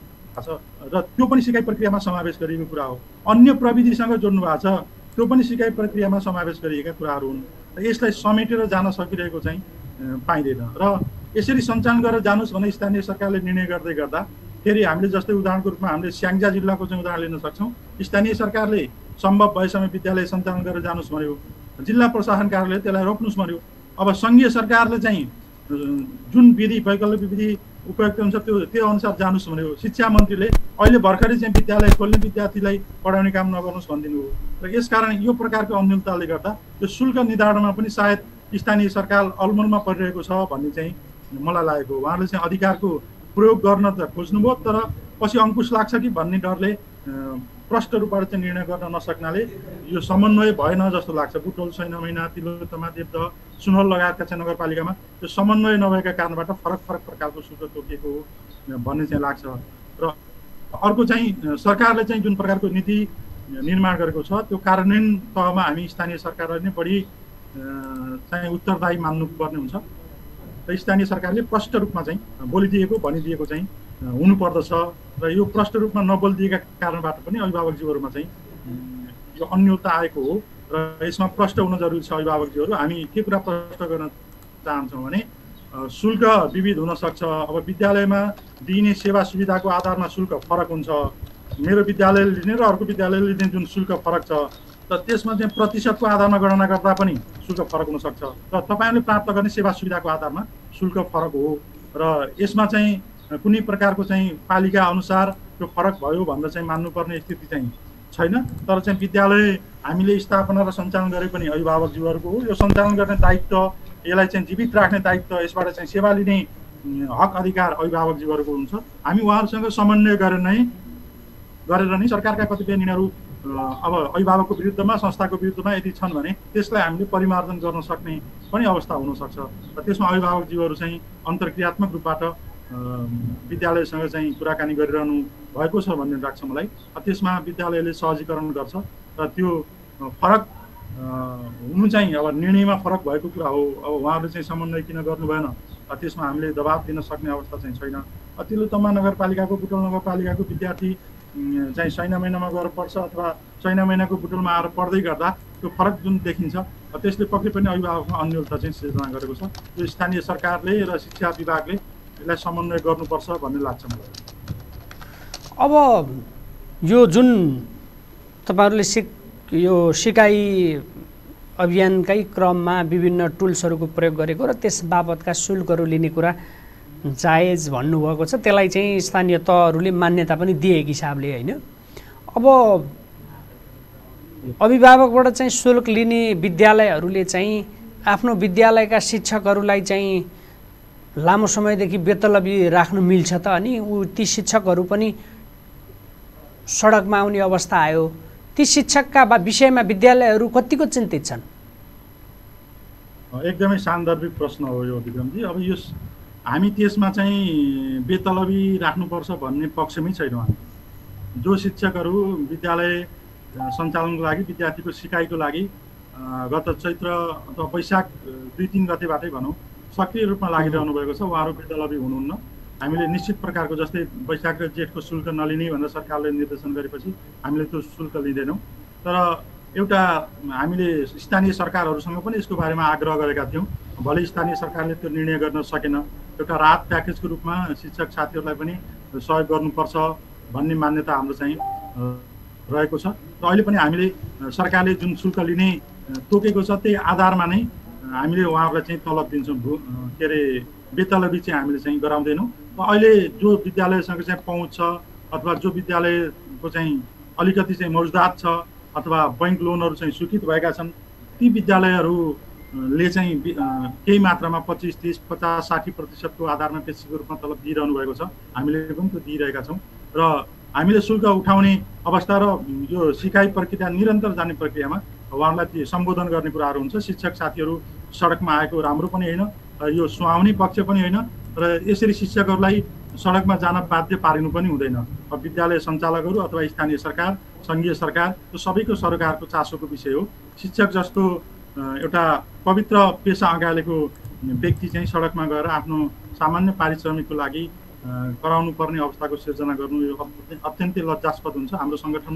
छ र त्यो पनि सिकाइ प्रक्रियामा समावेश गरिएको कुरा हो। अन्य प्रविधिसँग जोड्नु भएको छ, त्यो पनि सिकाइ प्रक्रियामा समावेश गरिएका कुराहरू हुन्। र यसलाई समेटेर जान सकिरहेको चाहिँ पाइँदैन र यसरी सञ्चालन गरेर जानुहोस् भने स्थानीय सरकारले निर्णय गर्दै गर्दा फेरि हामीले जस्तै उदाहरणको रूपमा हामीले स्याङ्जा जिल्लाको चाहिँ उदाहरण लिन सक्छौँ। स्थानीय सरकारले सम्भव भएसम्म विद्यालय सञ्चालन गरेर जानुहोस् भन्यो, जिल्ला प्रशासन कार्यालयले त्यसलाई रोक्नुहोस् भन्यो। अब सङ्घीय सरकारले चाहिँ जुन विधि वैकल्पिक विधि उपयुक्त हुन्छ त्यो त्यो अनुसार जानुहोस् भन्यो। शिक्षा मन्त्रीले अहिले भर्खरै चाहिँ विद्यालय खोल्ने विद्यार्थीलाई पढाउने काम नगर्नुहोस् भनिदिनु हो र यसकारण यो प्रकारको अन्योलताले गर्दा त्यो शुल्क निर्धारणमा पनि सायद स्थानीय सरकार अलमलमा परिरहेको छ भन्ने चाहिँ मलाई लागेको। उहाँले चाहिँ अधिकारको प्रयोग गर्न त खोज्नुभयो, तर पछि अङ्कुश लाग्छ कि भन्ने डरले प्रष्ट रूपबाट चाहिँ निर्णय गर्न नसक्नाले यो समन्वय भएन जस्तो लाग्छ। बुटोल छैन महिना, तिलोत्तमा, देवदह, सुनवल लगायतका चाहिँ नगरपालिकामा त्यो समन्वय नभएका कारणबाट फरक फरक प्रकारको शुल्क तोकिएको हो भन्ने चाहिँ लाग्छ। र अर्को चाहिँ सरकारले चाहिँ जुन प्रकारको नीति निर्माण गरेको छ त्यो कार्यान्वयन तहमा हामी स्थानीय सरकारलाई नै बढी चाहिँ उत्तरदायी मान्नुपर्ने हुन्छ र स्थानीय सरकारले प्रष्ट रूपमा चाहिँ बोलिदिएको भनिदिएको चाहिँ हुनुपर्दछ र यो प्रष्ट रूपमा नबोलिदिएका कारणबाट पनि अभिभावकज्यूहरूमा चाहिँ यो अन्योलता आएको हो र यसमा प्रष्ट हुन जरुरी छ। अभिभावकज्यूहरू हामी के कुरा प्रष्ट गर्न चाहन्छौँ भने शुल्क विविध हुन सक्छ। अब विद्यालयमा दिइने सेवा सुविधाको आधारमा शुल्क फरक हुन्छ। मेरो विद्यालयले लिने र अर्को विद्यालयले लिने जुन शुल्क फरक छ त त्यसमा चाहिँ प्रतिशतको आधारमा गणना गर्दा पनि शुल्क फरक हुन सक्छ र तपाईहरुले प्राप्त गर्ने सेवा सुविधाको आधारमा शुल्क फरक हो र यसमा चाहिँ कुनै प्रकारको चाहिँ पालिका अनुसार त्यो फरक भयो भन्दा चाहिँ मान्नुपर्ने स्थिति चाहिँ छैन। तर चाहिँ विद्यालय हामीले स्थापना र सञ्चालन गरे पनि अभिभावकज्यूहरूको हो। यो सञ्चालन गर्ने दायित्व, यसलाई चाहिँ जीवित राख्ने दायित्व, यसबाट चाहिँ सेवा लिने हक अधिकार अभिभावकज्यूहरूको हुन्छ। हामी उहाँहरूसँग समन्वय गरेर नै गरेर नै सरकारका कतिपय निर्णयहरू अब अभिभावकको विरुद्धमा संस्थाको विरुद्धमा यदि छन् भने त्यसलाई हामीले परिमार्जन गर्न सक्ने पनि अवस्था हुनसक्छ र त्यसमा अभिभावकज्यूहरू चाहिँ अन्तर्क्रियात्मक रूपबाट विद्यालयसँग चाहिँ कुराकानी गरिरहनु भएको छ भन्ने लाग्छ मलाई। त्यसमा विद्यालयले सहजीकरण गर्छ र त्यो फरक हुनु चाहिँ अब निर्णयमा फरक भएको कुरा हो। अब उहाँहरूले चाहिँ समन्वय किन गर्नु भएन त्यसमा हामीले दबाब दिन सक्ने अवस्था चाहिँ छैन। तिलोत्तमा नगरपालिकाको बुटोल नगरपालिकाको विद्यार्थी चाहिँ छैन महिनामा गएर पढ्छ अथवा छैन महिनाको बुटोलमा आएर पढ्दै गर्दा त्यो फरक जुन देखिन्छ त्यसले पक्कै पनि अभिभावकमा अन्योलता चाहिँ सिर्जना गरेको छ। यो स्थानीय सरकारले र शिक्षा विभागले यसलाई समन्वय गर्नुपर्छ भन्ने लाग्छ मलाई। अब यो जुन तपाईहरुले सिक यो सिकाइ अभियानकै क्रममा विभिन्न टुल्सहरूको प्रयोग गरेको र त्यस बाबतका शुल्कहरू लिने कुरा जायज भन्नुभएको छ, त्यसलाई चाहिँ स्थानीय तहहरूले मान्यता पनि दिएको हिसाबले होइन। अब अभिभावकबाट चाहिँ शुल्क लिने विद्यालयहरूले चाहिँ आफ्नो विद्यालयका शिक्षकहरूलाई चाहिँ लामो समयदेखि बेतलबी राख्न मिल्छ त अनि ऊ ती शिक्षकहरू पनि सडकमा आउने अवस्था आयो। ती शिक्षकका विषयमा विद्यालयहरू कतिको चिन्तित छन्? एकदमै सान्दर्भिक प्रश्न हो यो विक्रमजी। अब यो हामी त्यसमा चाहिँ बेतलबी राख्नुपर्छ भन्ने पक्षमै छैनौँ। हामी जो शिक्षकहरू विद्यालय सञ्चालनको लागि विद्यार्थीको सिकाइको लागि गत चैत्र अथवा वैशाख दुई तिन गतेबाटै भनौँ सक्रिय रूपमा लागिरहनु भएको छ, उहाँहरू बेतलबी हुनुहुन्न। हामीले निश्चित प्रकारको जस्तै वैशाख र जेठको शुल्क नलिने भनेर सरकारले निर्देशन गरेपछि हामीले त्यो शुल्क लिँदैनौँ। तर एउटा हामीले स्थानीय सरकारहरूसँग पनि यसको बारेमा आग्रह गरेका थियौँ। भले स्थानीय सरकारले त्यो निर्णय गर्न सकेन, एउटा राहत प्याकेजको रूपमा शिक्षक साथीहरूलाई पनि सहयोग गर्नुपर्छ भन्ने मान्यता हाम्रो चाहिँ रहेको छ। र अहिले पनि हामीले सरकारले जुन शुल्क लिने तोकेको छ त्यही आधारमा नै हामीले उहाँहरूलाई चाहिँ तलब दिन्छौँ। के अरे बेतलबी चाहिँ हामीले चाहिँ गराउँदैनौँ। अहिले जो विद्यालयसँग चाहिँ पहुँच छ अथवा जो विद्यालयको चाहिँ अलिकति चाहिँ मौजदात छ अथवा बैंक लोनहरू चाहिँ स्वीकृत भएका छन् ती विद्यालयहरूले चाहिँ केही मात्रामा पच्चिस तिस पचास साठी प्रतिशतको आधारमा पेशीको रूपमा तलब दिइरहनु भएको छ। हामीले पनि त्यो दिइरहेका छौँ र हामीले शुल्क उठाउने अवस्था र यो सिकाइ प्रक्रिया निरन्तर जाने प्रक्रियामा उहाँहरूलाई सम्बोधन गर्ने कुराहरू हुन्छ। शिक्षक साथीहरू सडकमा आएको राम्रो पनि होइन, यो सुहाउने पक्ष पनि होइन र यसरी शिक्षकहरूलाई सडकमा जान बाध्य पारिनु पनि हुँदैन। अब विद्यालय सञ्चालकहरू अथवा स्थानीय सरकार, सङ्घीय सरकार त्यो सबैको सरकारको चासोको विषय हो। शिक्षक जस्तो एउटा पवित्र पेसा अँगालेको व्यक्ति चाहिँ सडकमा गएर आफ्नो सामान्य पारिश्रमिकको लागि गराउनु पर्ने अवस्थाको सिर्जना गर्नु यो अत्यन्तै लज्जास्पद हुन्छ। हाम्रो सङ्गठन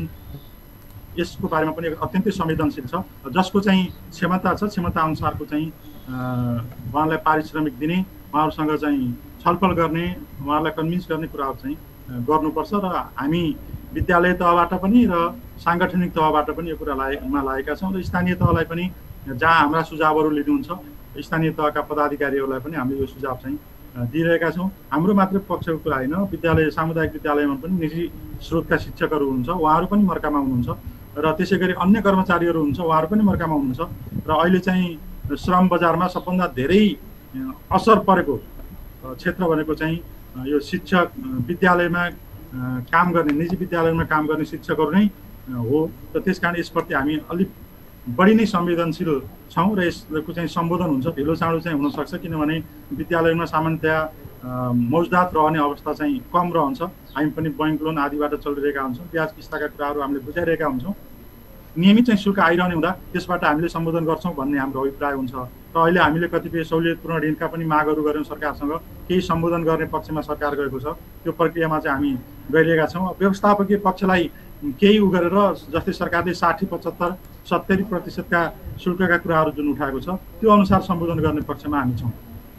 यसको बारेमा पनि अत्यन्तै संवेदनशील छ। जसको चाहिँ क्षमता छ क्षमता अनुसारको चाहिँ उहाँलाई पारिश्रमिक दिने, उहाँहरूसँग चाहिँ छलफल गर्ने, उहाँहरूलाई कन्भिन्स गर्ने कुराहरू चाहिँ गर्नुपर्छ र हामी विद्यालय तहबाट पनि र साङ्गठनिक तहबाट पनि यो कुरा लागेमा लागेका छौँ र स्थानीय तहलाई पनि जहाँ हाम्रा सुझावहरू लिनुहुन्छ स्थानीय तहका पदाधिकारीहरूलाई पनि हामीले यो सुझाव चाहिँ दिइरहेका छौँ। हाम्रो मात्र पक्षको कुरा होइन, विद्यालय सामुदायिक विद्यालयमा पनि निजी स्रोतका शिक्षकहरू हुनुहुन्छ, उहाँहरू पनि मर्कामा हुनुहुन्छ र त्यसै गरी अन्य कर्मचारीहरू हुन्छ उहाँहरू पनि मर्कामा हुनुहुन्छ। र अहिले चाहिँ श्रम बजारमा सबभन्दा धेरै असर परेको क्षेत्र भनेको चाहिँ यो शिक्षक विद्यालयमा काम गर्ने निजी विद्यालयमा काम गर्ने शिक्षकहरू नै हो। र त्यस कारण यसप्रति हामी अलिक बढी नै संवेदनशील छौँ र यसको चाहिँ सम्बोधन हुन्छ ढिलो चाँडो चाहिँ हुनसक्छ, किनभने विद्यालयमा सामान्यतया मौजदात रहने अवस्था चाहिँ कम रहन्छ। हामी पनि बैङ्क लोन आदिबाट चलिरहेका हुन्छौँ, ब्याज किस्ताका कुराहरू हामीले बुझाइरहेका हुन्छौँ। नियमित चाहिँ शुल्क आइरहने हुँदा त्यसबाट हामीले सम्बोधन गर्छौँ भन्ने हाम्रो अभिप्राय हुन्छ। र अहिले हामीले कतिपय सहुलियतपूर्ण ऋणका पनि मागहरू गऱ्यौँ सरकारसँग, केही सम्बोधन गर्ने पक्षमा सरकार गएको छ, त्यो प्रक्रियामा चाहिँ हामी गइरहेका छौँ। व्यवस्थापकीय पक्षलाई केही उ गरेर जस्तै सरकारले साठी पचहत्तर सत्तरी प्रतिशतका शुल्कका कुराहरू जुन उठाएको छ त्यो अनुसार सम्बोधन गर्ने पक्षमा हामी छौँ।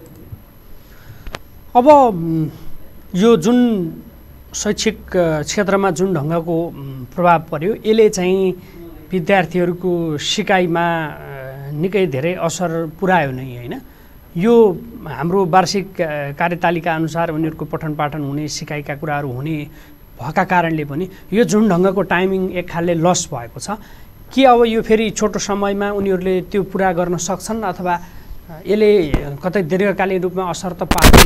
अब यो जुन शैक्षिक क्षेत्रमा जुन ढङ्गको प्रभाव पर्यो यसले चाहिँ विद्यार्थीहरूको सिकाइमा निकै धेरै असर पुर्यायो नै होइन। यो हाम्रो वार्षिक कार्यतालिका अनुसार उनीहरूको पठन पाठन हुने, सिकाइका कुराहरू हुने भएका कारणले पनि यो जुन ढङ्गको टाइमिङ एक खालले लस भएको छ। के अब यो फेरि छोटो समयमा उनीहरूले त्यो पुरा गर्न सक्छन् अथवा यसले कतै दीर्घकालीन रूपमा असर त पार्दैन?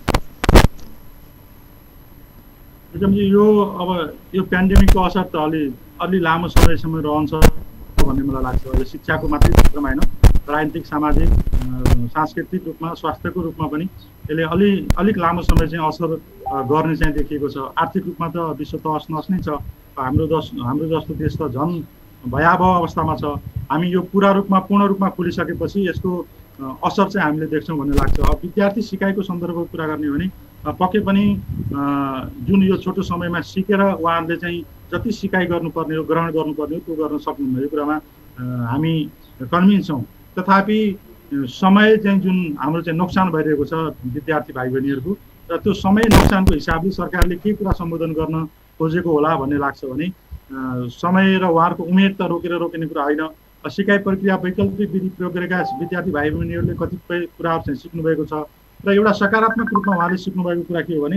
एकदमै यो अब यो पेन्डेमिकको असर त अलि अलि लामो समयसम्म रहन्छ भन्ने मलाई लाग्छ। यो शिक्षाको मात्रै क्षेत्रमा होइन, राजनीतिक, सामाजिक, सांस्कृतिक रूपमा, स्वास्थ्यको रूपमा पनि यसले अलि अलिक लामो समय चाहिँ असर गर्ने चाहिँ देखिएको छ। आर्थिक रूपमा त विश्व तहस नहस नै छ। हाम्रो जस हाम्रो जस्तो देश त झन् भयावह अवस्थामा छ। हामी यो पुरा रूपमा पूर्ण रूपमा खुलिसकेपछि यसको असर चाहिँ हामीले देख्छौँ भन्ने लाग्छ। अब विद्यार्थी सिकाइको सन्दर्भको कुरा गर्ने हो भने पक्कै पनि जुन यो छोटो समयमा सिकेर उहाँहरूले चाहिँ जति सिकाइ गर्नुपर्ने हो, ग्रहण गर्नुपर्ने हो, त्यो गर्न सक्नुहुन्न, यो कुरामा हामी कन्भिन्स छौँ। तथापि समय चाहिँ जुन हाम्रो चाहिँ नोक्सान भइरहेको छ विद्यार्थी भाइ बहिनीहरूको, र त्यो समय नोक्सानको हिसाबले सरकारले के कुरा सम्बोधन गर्न खोजेको होला भन्ने लाग्छ भने समय र उहाँहरूको उमेर त रोकेर रोकिने कुरा होइन। सिकाइ प्रक्रिया वैकल्पिक विधि प्रयोग गरेका विद्यार्थी भाइ बहिनीहरूले कतिपय कुराहरू चाहिँ सिक्नुभएको छ र एउटा सकारात्मक रूपमा उहाँले सिक्नुभएको कुरा के हो भने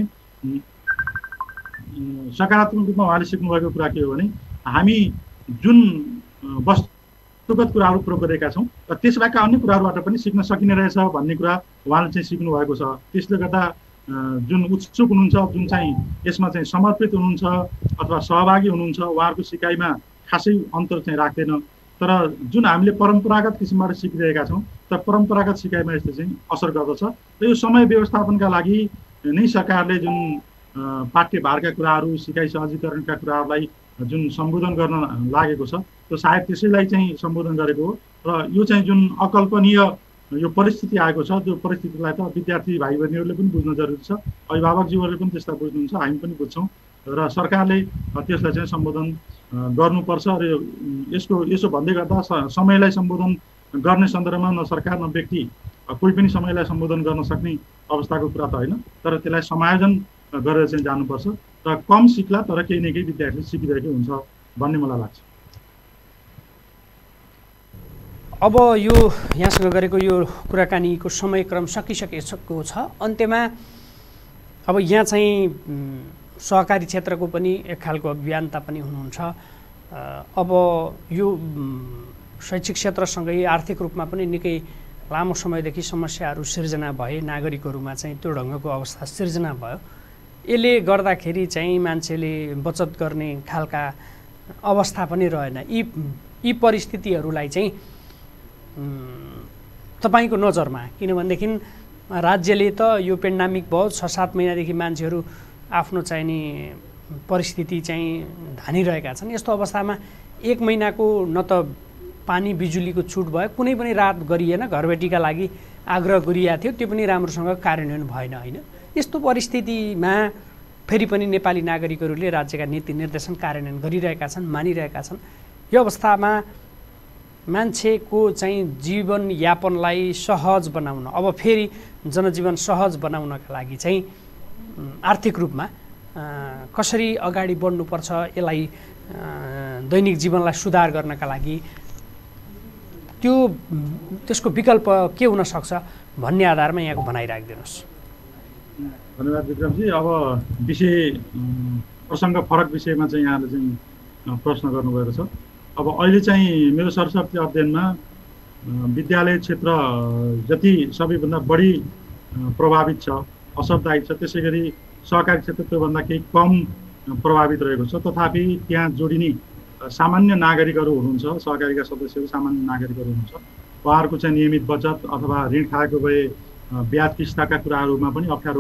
सकारात्मक रूपमा उहाँले सिक्नुभएको कुरा के हो भने हामी जुन वस्तुगत कुराहरू प्रयोग गरेका छौँ र त्यसबाहेकका अन्य कुराहरूबाट पनि सिक्न सकिने रहेछ भन्ने कुरा उहाँले चाहिँ सिक्नुभएको छ। त्यसले गर्दा जुन उत्सुक हुनुहुन्छ, जुन चाहिँ यसमा चाहिँ समर्पित हुनुहुन्छ अथवा सहभागी हुनुहुन्छ, उहाँहरूको सिकाइमा खासै अन्तर चाहिँ राख्दैन। तर जुन हामीले परम्परागत किसिमबाट सिकिरहेका छौँ तर परम्परागत सिकाइमा यस्तो चाहिँ असर गर्दछ। र यो समय व्यवस्थापनका लागि नै सरकारले जुन पाठ्यभारका कुराहरू, सिकाइ सहजीकरणका कुराहरूलाई जुन सम्बोधन गर्न लागेको छ त्यो सायद त्यसैलाई चाहिँ सम्बोधन गरेको हो। र यो चाहिँ जुन अकल्पनीय यो परिस्थिति आएको छ त्यो परिस्थितिलाई त विद्यार्थी भाइ बहिनीहरूले पनि बुझ्न जरुरी छ, अभिभावकज्यूहरूले पनि त्यसलाई बुझ्नुहुन्छ, हामी पनि बुझ्छौँ र सरकारले त्यसलाई चाहिँ सम्बोधन गर्नुपर्छ। र यसको यसो भन्दै गर्दा समयलाई सम्बोधन गर्ने सन्दर्भमा न सरकार न व्यक्ति कोही पनि समयलाई सम्बोधन गर्न सक्ने अवस्थाको कुरा त होइन, तर त्यसलाई समायोजन गरेर चाहिँ जानुपर्छ र कम सिक्ला तर केही न केही विद्यार्थी सिकिरहेकै हुन्छ भन्ने मलाई लाग्छ। अब यो यहाँसँग गरेको यो कुराकानीको समयक्रम सकिसकेको छ। अन्त्यमा अब यहाँ चाहिँ सहकारी क्षेत्रको पनि एक खालको अभियन्ता पनि हुनुहुन्छ। अब यो शैक्षिक क्षेत्रसँगै आर्थिक रूपमा पनि निकै लामो समयदेखि समस्याहरू सिर्जना भए, नागरिकहरूमा चाहिँ त्यो ढङ्गको अवस्था सिर्जना भयो। यसले गर्दाखेरि चाहिँ मान्छेले बचत गर्ने खालका अवस्था पनि रहेन। यी यी परिस्थितिहरूलाई चाहिँ तपाईँको नजरमा, किनभनेदेखि राज्यले त यो पेन्डामिक भयो, छ सात महिनादेखि मान्छेहरू आफ्नो चाहिने परिस्थिति चाहिँ धानिरहेका छन्। यस्तो अवस्थामा एक महिनाको न त पानी बिजुलीको छुट भयो, कुनै पनि राहत गरिएन, घरबेटीका लागि आग्रह गरिएको थियो, त्यो पनि राम्रोसँग कार्यान्वयन भएन होइन। यस्तो परिस्थितिमा फेरि पनि नेपाली नागरिकहरूले राज्यका नीति निर्देशन कार्यान्वयन गरिरहेका छन्, मानिरहेका छन्। यो अवस्थामा मान्छेको चाहिँ जीवनयापनलाई सहज बनाउन, अब फेरि जनजीवन सहज बनाउनका लागि चाहिँ आर्थिक रूपमा कसरी अगाडि बढ्नुपर्छ, यसलाई दैनिक जीवनलाई सुधार गर्नका लागि त्यो त्यसको विकल्प के हुन सक्छ भन्ने आधारमा यहाँको भनाइ राखिदिनुहोस्। धन्यवाद विक्रमजी। अब विषय प्रसङ्ग फरक विषयमा चाहिँ यहाँले चाहिँ प्रश्न गर्नुभएको छ। अब अहिले चाहिँ मेरो सरस्वती अध्ययनमा विद्यालय क्षेत्र जति सबैभन्दा बढी प्रभावित छ, असरदायक छ, त्यसै गरी सहकारी क्षेत्र त्योभन्दा केही कम प्रभावित रहेको छ। तथापि त्यहाँ जोडिने सामान्य नागरिकहरू हुनुहुन्छ, सहकारीका सदस्यहरू सामान्य नागरिकहरू हुनुहुन्छ, उहाँहरूको चाहिँ नियमित बचत अथवा ऋण खाएको भए ब्याज किस्ताका कुराहरूमा पनि अप्ठ्यारो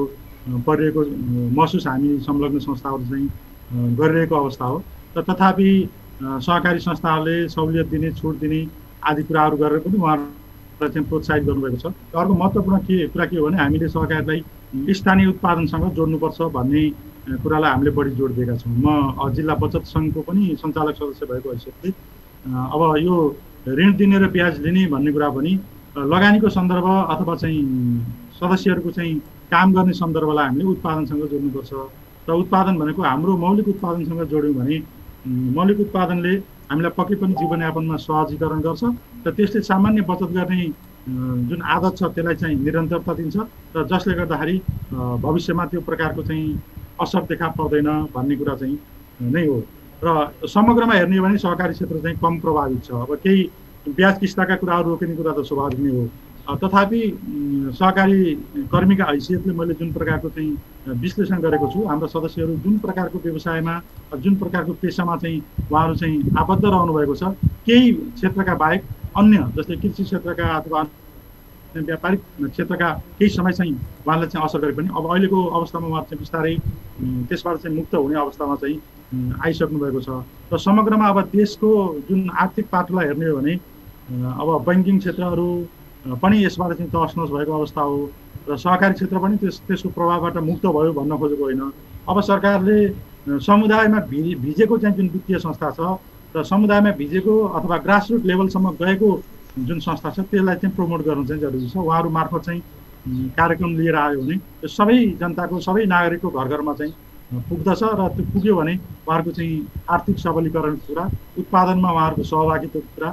परिरहेको महसुस हामी संलग्न संस्थाहरू चाहिँ गरिरहेको अवस्था हो। तर तथापि सहकारी संस्थाहरूले सहुलियत दिने, छुट दिने आदि कुराहरू गरेर पनि उहाँहरूलाई चाहिँ प्रोत्साहित गर्नुभएको छ। अर्को महत्त्वपूर्ण के कुरा के हो भने हामीले सहकारीलाई स्थानीय उत्पादनसँग जोड्नुपर्छ भन्ने कुरालाई हामीले बढी जोड दिएका छौँ। म जिल्ला बचत सङ्घको पनि सञ्चालक सदस्य भएको हैसियतले अब यो ऋण दिने र ब्याज लिने भन्ने कुरा पनि लगानीको सन्दर्भ अथवा चाहिँ सदस्यहरूको चाहिँ काम गर्ने सन्दर्भलाई हामीले उत्पादनसँग जोड्नुपर्छ। र उत्पादन भनेको हाम्रो मौलिक उत्पादनसँग जोड्यौँ भने मौलिक उत्पादनले हामीलाई पक्कै पनि जीवनयापनमा सहजीकरण गर्छ र त्यसले सामान्य बचत गर्ने जुन आदत छ त्यसलाई चाहिँ निरन्तरता दिन्छ र जसले गर्दाखेरि भविष्यमा त्यो प्रकारको चाहिँ असर देखा पर्दैन भन्ने कुरा चाहिँ नै हो। र समग्रमा हेर्ने हो भने सहकारी क्षेत्र चाहिँ कम प्रभावित छ। अब केही ब्याज किस्ताका कुराहरू रोकिने कुरा त स्वाभाविक नै हो। तथापि सहकारी कर्मीका हैसियतले मैले जुन प्रकारको चाहिँ विश्लेषण गरेको छु, हाम्रा सदस्यहरू जुन प्रकारको व्यवसायमा जुन प्रकारको पेसामा चाहिँ उहाँहरू चाहिँ आबद्ध रहनु भएको छ, केही क्षेत्रका बाहेक अन्य जस्तै कृषि क्षेत्रका अथवा व्यापारिक क्षेत्रका केही समय चाहिँ उहाँलाई चाहिँ असर गरे पनि अब अहिलेको अवस्थामा उहाँहरू चाहिँ बिस्तारै त्यसबाट चाहिँ मुक्त हुने अवस्थामा चाहिँ आइसक्नु भएको छ। र समग्रमा अब देशको जुन आर्थिक पाटोलाई हेर्ने हो भने अब बैङ्किङ क्षेत्रहरू पनि यसबाट चाहिँ तहस नहस भएको अवस्था हो र सहकारी क्षेत्र पनि त्यस त्यसको प्रभावबाट मुक्त भयो भन्न खोजेको होइन। अब सरकारले समुदायमा भि भिजेको चाहिँ जुन वित्तीय संस्था छ र समुदायमा भिजेको अथवा ग्रासरुट लेभलसम्म गएको जुन संस्था छ त्यसलाई चाहिँ प्रमोट गर्नु चाहिँ जरुरी छ। उहाँहरू मार्फत चाहिँ कार्यक्रम लिएर आयो भने त्यो सबै जनताको सबै नागरिकको घर घरमा चाहिँ पुग्दछ र त्यो पुग्यो भने उहाँहरूको चाहिँ आर्थिक सबलीकरणको कुरा, उत्पादनमा उहाँहरूको सहभागिताको कुरा,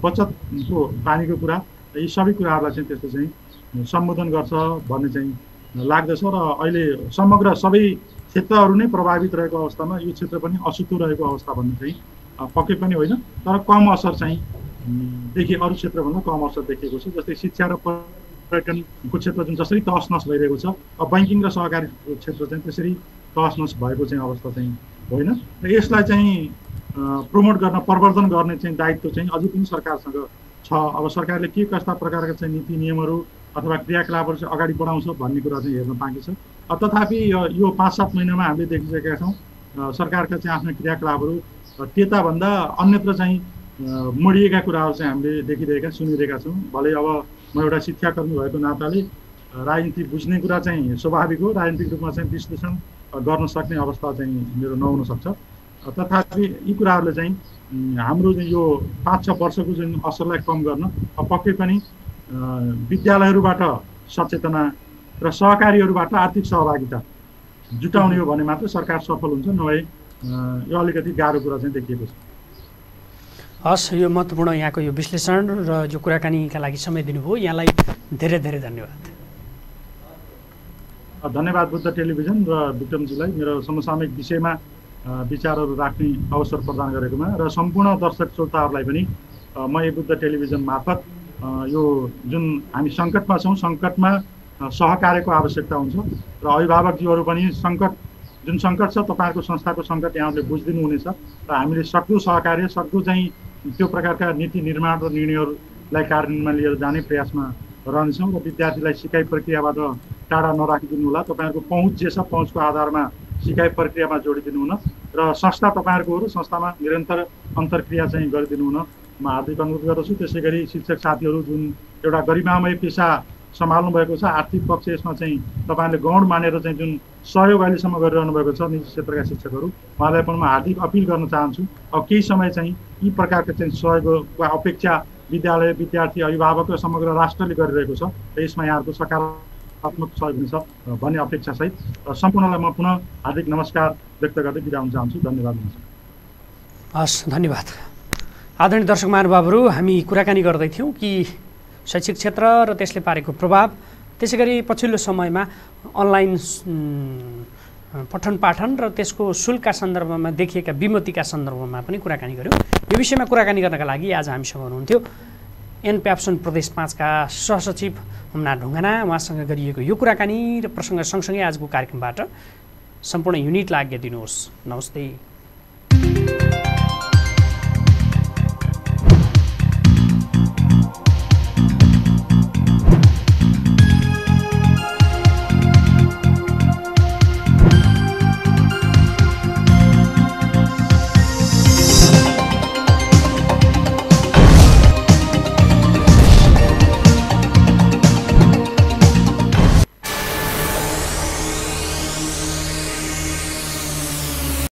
बचतको बानीको कुरा, यी सबै कुराहरूलाई चाहिँ त्यसले चाहिँ सम्बोधन गर्छ भन्ने चाहिँ लाग्दछ। र अहिले समग्र सबै क्षेत्रहरू नै प्रभावित रहेको अवस्थामा यो क्षेत्र पनि अछुतो रहेको अवस्था भन्ने चाहिँ पक्कै पनि होइन, तर कम असर चाहिँ देखि अरू क्षेत्रभन्दा कम असर देखिएको छ। जस्तै शिक्षा र पर्यटनको क्षेत्र जुन जसरी तहस नहस भइरहेको छ, अब बैङ्किङ र सहकारी क्षेत्र चाहिँ त्यसरी तहस नहस भएको चाहिँ अवस्था चाहिँ होइन। र यसलाई चाहिँ प्रमोट गर्न, प्रवर्धन गर्ने चाहिँ दायित्व चाहिँ अझै पनि सरकारसँग छ। अब सरकारले के कस्ता प्रकारका चाहिँ नीति नियमहरू अथवा क्रियाकलापहरू चाहिँ अगाडि बढाउँछ भन्ने कुरा चाहिँ हेर्न बाँकी छ। तथापि यो पाँच सात महिनामा हामीले देखिसकेका छौँ सरकारका चाहिँ आफ्ना क्रियाकलापहरू त्यताभन्दा अन्यत्र चाहिँ मोडिएका कुराहरू चाहिँ हामीले देखिरहेका सुनिरहेका छौँ। भलै अब म एउटा शिक्षाकर्मी भएको नाताले राजनीति बुझ्ने कुरा चाहिँ स्वाभाविक हो, राजनीतिक रूपमा चाहिँ विश्लेषण गर्न सक्ने अवस्था चाहिँ मेरो नहुन सक्छ। तथापि यी कुराहरूले चाहिँ हाम्रो यो पाँच छ वर्षको जुन असरलाई कम गर्न पक्कै पनि विद्यालयहरूबाट सचेतना र सहकारीहरूबाट आर्थिक सहभागिता जुटाउने हो भने मात्र सरकार सफल हुन्छ, नभए यो अलिकति गाह्रो कुरा चाहिँ देखिएको छ। हस्, यो महत्त्वपूर्ण यहाँको यो विश्लेषण र जो कुराकानीका लागि समय दिनुभयो, यहाँलाई धेरै धेरै धन्यवाद। धन्यवाद बुद्ध टेलिभिजन र विक्रमजीलाई मेरो समसामयिक विषयमा विचारहरू राख्ने अवसर प्रदान गरेकोमा, र सम्पूर्ण दर्शक श्रोताहरूलाई पनि म यो बुद्ध टेलिभिजन मार्फत यो जुन हामी सङ्कटमा छौँ, सङ्कटमा सहकार्यको आवश्यकता हुन्छ र अभिभावकजीहरू पनि सङ्कट जुन सङ्कट छ तपाईँहरूको संस्थाको सङ्कट यहाँहरूले बुझिदिनु हुनेछ र हामीले सक्दो सहकार्य, सक्दो चाहिँ त्यो प्रकारका नीति निर्माण र निर्णयहरूलाई कार्यान्वयनमा लिएर जाने प्रयासमा रहनेछौँ। र विद्यार्थीलाई सिकाइ प्रक्रियाबाट टाढा नराखिदिनु होला, तपाईँहरूको पहुँच जे छ पहुँचको आधारमा सिकाइ प्रक्रियामा जोडिदिनु हुन र संस्था तपाईँहरूको हो र संस्थामा निरन्तर अन्तर्क्रिया चाहिँ गरिदिनु हुन म हार्दिक अनुरोध गर्दछु। त्यसै गरी शिक्षक साथीहरू जुन एउटा गरिमामय पेसा सम्हाल्नु भएको छ, आर्थिक पक्ष यसमा चाहिँ तपाईँहरूले गौण मानेर चाहिँ जुन सहयोग अहिलेसम्म गरिरहनु भएको छ निजी क्षेत्रका शिक्षकहरू, उहाँलाई पनि म हार्दिक अपिल गर्न चाहन्छु। अब केही समय चाहिँ यी प्रकारको चाहिँ सहयोगको अपेक्षा विद्यालय, विद्यार्थी, अभिभावक र समग्र राष्ट्रले गरिरहेको छ र यसमा यहाँहरूको सकारात्मक सहयोग हुनेछ भन्ने अपेक्षासहित सम्पूर्णलाई म पुनः हार्दिक नमस्कार व्यक्त गर्दै बिदा हुन चाहन्छु। धन्यवाद। हस्, धन्यवाद। आदरणीय दर्शक महानुभावहरू, हामी कुराकानी गर्दैथ्यौँ कि शैक्षिक क्षेत्र र त्यसले पारेको प्रभाव, त्यसै गरी पछिल्लो समयमा अनलाइन पठन पाठन र त्यसको शुल्कका सन्दर्भमा देखिएका विमतिका सन्दर्भमा पनि कुराकानी गऱ्यौँ। यो विषयमा कुराकानी गर्नका लागि आज हामीसँग हुनुहुन्थ्यो एनप्याप्सन प्रदेश पाँचका सहसचिव हुमना ढुङ्गाना। उहाँसँग गरिएको यो कुराकानी र प्रसङ्ग सँगसँगै आजको कार्यक्रमबाट सम्पूर्ण युनिटलाई आज्ञा दिनुहोस्। नमस्ते।